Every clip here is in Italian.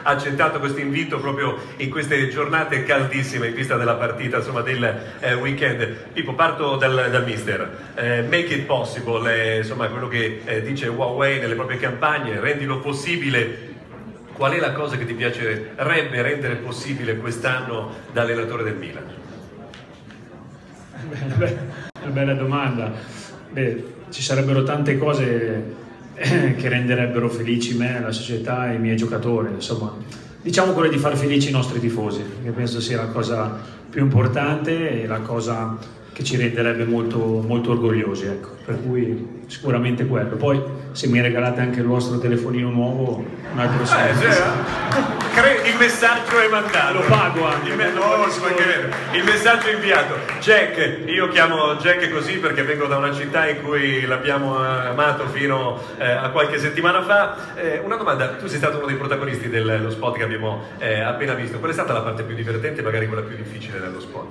accettato questo invito proprio in queste giornate caldissime in vista della partita, insomma, del weekend. Pippo, parto dal mister. Make it possible, insomma, quello che dice Huawei nelle proprie campagne, rendilo possibile. Qual è la cosa che ti piacerebbe rendere possibile quest'anno da allenatore del Milan? Una bella domanda. Ci sarebbero tante cose che renderebbero felici me, la società e i miei giocatori. Insomma, diciamo quello di far felici i nostri tifosi, che penso sia la cosa più importante e la cosa che ci renderebbe molto, molto orgogliosi, ecco. Per cui sicuramente quello. Poi se mi regalate anche il vostro telefonino nuovo, un altro il messaggio è mandato, lo pago anche, il messaggio è inviato. Jack, io chiamo Jack così perché vengo da una città in cui l'abbiamo amato fino a qualche settimana fa. Una domanda: tu sei stato uno dei protagonisti dello spot che abbiamo appena visto. Qual è stata la parte più divertente e magari quella più difficile dello spot?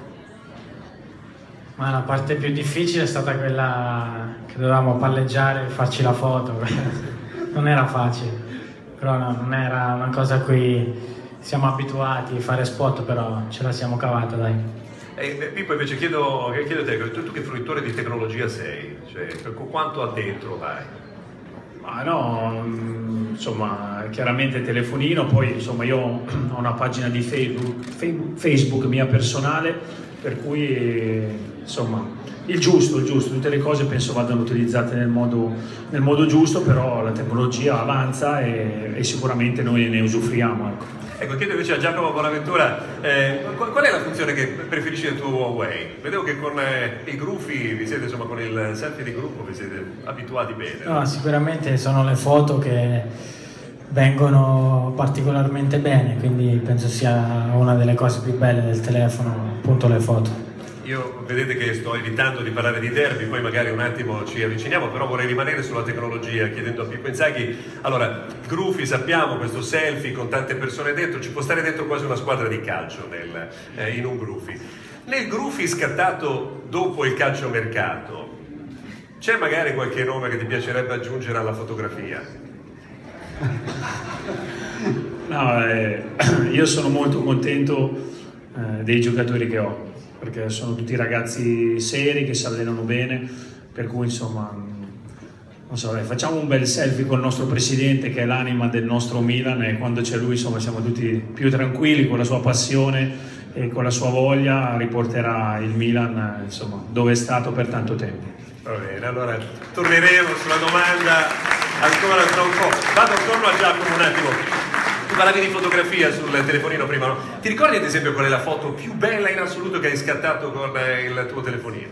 Ma la parte più difficile è stata quella che dovevamo palleggiare e farci la foto. Non era facile, però no, non era una cosa a cui siamo abituati a fare spot, però ce la siamo cavata, dai. Pippo, invece chiedo a te, tu che fruitore di tecnologia sei? Cioè, quanto addentro vai? Ma no, insomma, chiaramente telefonino, poi insomma io ho una pagina di Facebook mia personale, per cui insomma il giusto, tutte le cose penso vadano utilizzate nel modo giusto, però la tecnologia avanza e sicuramente noi ne usufruiamo, ecco. Ecco, chiedo invece a Giacomo Bonaventura, qual è la funzione che preferisci del tuo Huawei? Vedevo che con i gruppi vi siete, insomma, con il selfie di gruppo vi siete abituati bene. No, sicuramente sono le foto che vengono particolarmente bene, quindi penso sia una delle cose più belle del telefono, appunto le foto. Io vedete che sto evitando di parlare di derby, poi magari un attimo ci avviciniamo, però vorrei rimanere sulla tecnologia chiedendo a Pippo Inzaghi. Allora, Gruppi, sappiamo, questo selfie con tante persone dentro, ci può stare dentro quasi una squadra di calcio in un Gruppi. Nel Gruppi scattato dopo il calciomercato, c'è magari qualche nome che ti piacerebbe aggiungere alla fotografia? No, io sono molto contento dei giocatori che ho, perché sono tutti ragazzi seri che si allenano bene, per cui insomma non so, facciamo un bel selfie con il nostro presidente che è l'anima del nostro Milan, e quando c'è lui insomma siamo tutti più tranquilli, con la sua passione e con la sua voglia riporterà il Milan insomma dove è stato per tanto tempo. Va bene, allora torneremo sulla domanda ancora tra un po'. Vado attorno a Giacomo un attimo. Tu parlavi di fotografia sul telefonino prima, no? Ti ricordi ad esempio qual è la foto più bella in assoluto che hai scattato con il tuo telefonino?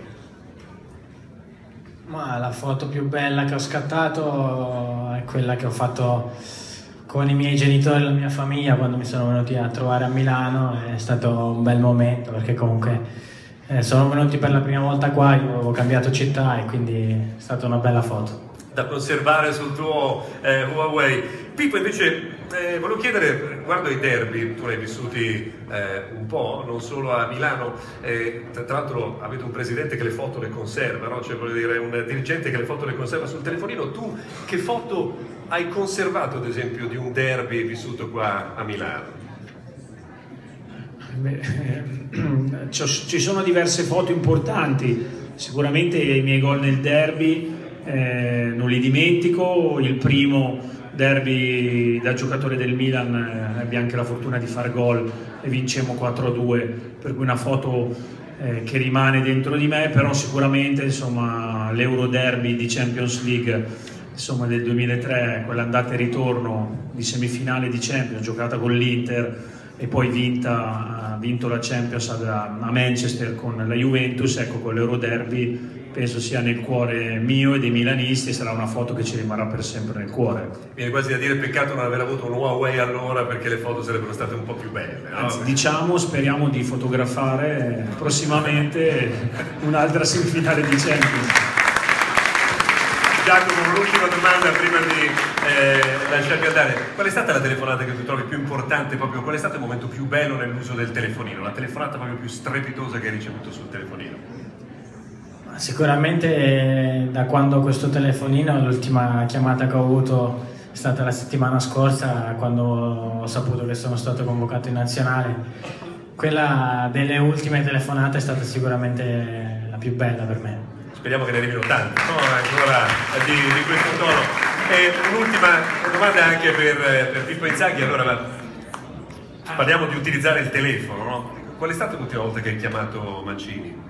Ma la foto più bella che ho scattato è quella che ho fatto con i miei genitori e la mia famiglia quando mi sono venuti a trovare a Milano. È stato un bel momento perché comunque sono venuti per la prima volta qua, io avevo cambiato città e quindi è stata una bella foto da conservare sul tuo Huawei. Pippo, invece volevo chiedere, riguardo ai derby, tu ne hai vissuti un po', non solo a Milano, tra l'altro avete un presidente che le foto le conserva, no? Cioè, voglio dire, un dirigente che le foto le conserva sul telefonino. Tu che foto hai conservato, ad esempio, di un derby vissuto qua a Milano? Ci sono diverse foto importanti, sicuramente i miei gol nel derby non li dimentico. Il primo derby da giocatore del Milan ebbi anche la fortuna di far gol e vincemmo 4-2, per cui una foto che rimane dentro di me. Però sicuramente insomma l'Euro Derby di Champions League insomma del 2003, quell'andata e ritorno di semifinale di Champions giocata con l'Inter e poi vinto la Champions a Manchester con la Juventus, ecco, con l'Euro Derby penso sia nel cuore mio e dei milanisti, e sarà una foto che ci rimarrà per sempre nel cuore. Viene quasi da dire peccato non aver avuto un Huawei allora, perché le foto sarebbero state un po' più belle, no? Anzi, diciamo, speriamo di fotografare prossimamente un'altra semifinale di Champions. Giacomo, l'ultima domanda prima di lasciarvi andare. Qual è stata la telefonata che tu trovi più importante, proprio qual è stato il momento più bello nell'uso del telefonino, la telefonata proprio più strepitosa che hai ricevuto sul telefonino? Sicuramente da quando ho questo telefonino, l'ultima chiamata che ho avuto stata la settimana scorsa quando ho saputo che sono stato convocato in nazionale. Quella delle ultime telefonate è stata sicuramente la più bella per me. Speriamo che ne arrivino tante, no? Ancora di questo tono. E un'ultima domanda anche per Pippo Inzaghi. Allora, parliamo di utilizzare il telefono, no? Qual è stata l'ultima volta che hai chiamato Mancini?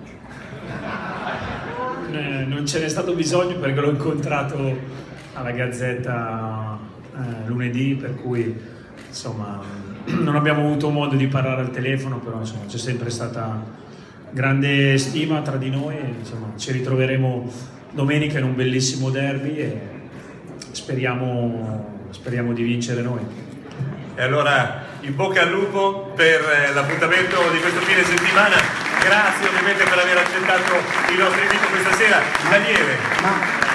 Non ce n'è stato bisogno perché l'ho incontrato alla Gazzetta lunedì, per cui insomma non abbiamo avuto modo di parlare al telefono, però insomma c'è sempre stata grande stima tra di noi e insomma ci ritroveremo domenica in un bellissimo derby e speriamo di vincere noi. E allora in bocca al lupo per l'appuntamento di questo fine settimana. Grazie ovviamente per aver accettato il nostro invito questa sera. Daniele.